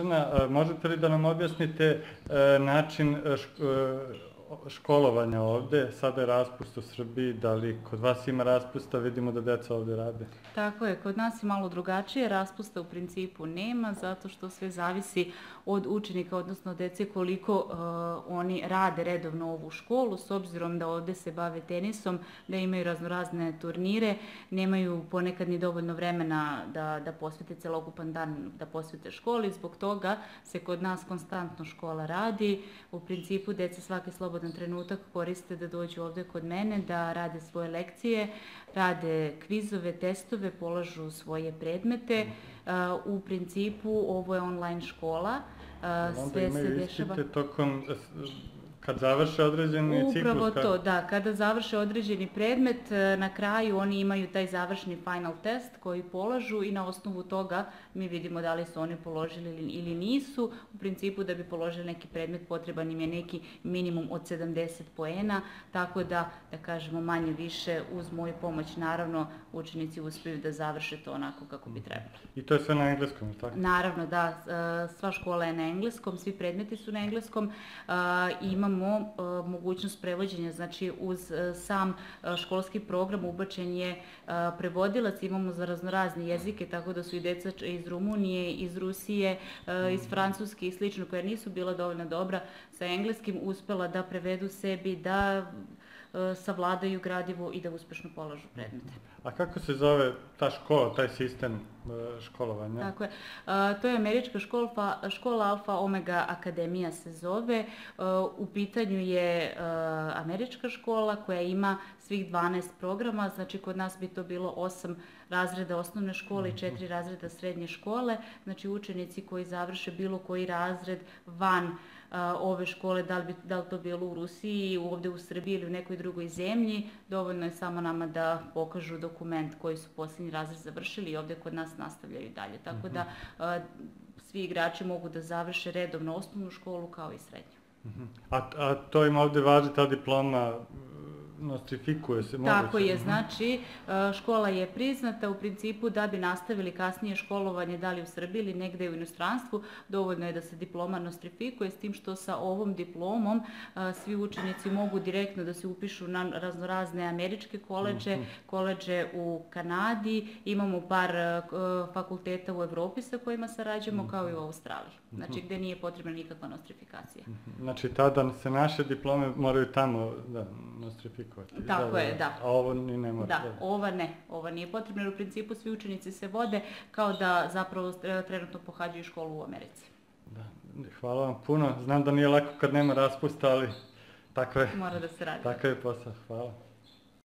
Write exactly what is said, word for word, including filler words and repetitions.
Možete li da nam objasnite način školovanja ovde? Sada je raspust u Srbiji, da li kod vas ima raspusta? Vidimo da deca ovde rade. Tako je, kod nas je malo drugačije, raspusta u principu nema, zato što sve zavisi od učenika, odnosno dece, koliko oni rade redovno ovu školu, s obzirom da ovde se bave tenisom, da imaju raznorazne turnire, nemaju ponekad ni dovoljno vremena da posvete celokupan dan, da posvete školi, zbog toga se kod nas konstantno škola radi. U principu deca svaki slobodan trenutak koriste da dođu ovde kod mene, da rade svoje lekcije, rade kvizove, testove, polažu svoje predmete. U principu ovo je online škola. Onda imaju ispite tokom, kad završe određeni ciklus? Upravo to, da. Kada završe određeni predmet, na kraju oni imaju taj završni final test koji polažu i na osnovu toga mi vidimo da li su oni položili ili nisu. U principu da bi položili neki predmet potreban im je neki minimum od sedamdeset poena, tako da, da kažemo, manje više uz moju pomoć, naravno, učenici uspeju da završe to onako kako bi trebalo. I to je sve na engleskom, tako? Naravno, da. Sva škola je na engleskom, svi predmeti su na engleskom. Imamo mogućnost prevođenja, znači uz sam školski program ubačen je prevodilac, imamo za raznorazne jezike, tako da su i deca iz Rumunije, iz Rusije, iz Francuske i slično, koja nisu bila dovoljno dobra sa engleskim, uspela da prevedu sebi, da savladaju gradivo i da uspešno polažu predmete. A kako se zove ta škola, taj sistem školovanja? Tako je. To je američka škola, Alfa Omega Akademija se zove. U pitanju je američka škola koja ima svih dvanaest programa, znači kod nas bi to bilo osam razreda osnovne škole i četiri razreda srednje škole. Znači učenici koji završe bilo koji razred van ove škole, da li to bilo u Rusiji, ovde u Srbiji ili u nekoj drugoj zemlji, dovoljno je samo nama da pokažu dokument koji su posljednji razred završili i ovde kod nas nastavljaju dalje. Tako da svi igrači mogu da završe redovno osnovnu školu kao i srednju. A to im ovde važi ta diploma, nostrifikuje se? Tako je, znači škola je priznata u principu da bi nastavili kasnije školovanje da li u Srbiji ili negde u inostranstvu, dovoljno je da se diploma nostrifikuje, s tim što sa ovom diplomom svi učenici mogu direktno da se upišu na raznorazne američke koleđe, koleđe u Kanadi, imamo par fakulteta u Evropi sa kojima sarađujemo kao i u Australiji, znači gde nije potrebna nikakva nostrifikacija. Znači tada se naše diplome moraju tamo da nostrifikuju? Tako je, da. A ovo ni ne mora? Da, ova ne. Ova nije potrebna, jer u principu svi učenici se vode kao da zapravo trenutno pohađaju školu u Americi. Hvala vam puno. Znam da nije lako kad nema raspusta, ali tako je. Mora da se radi. Takav je posao. Hvala.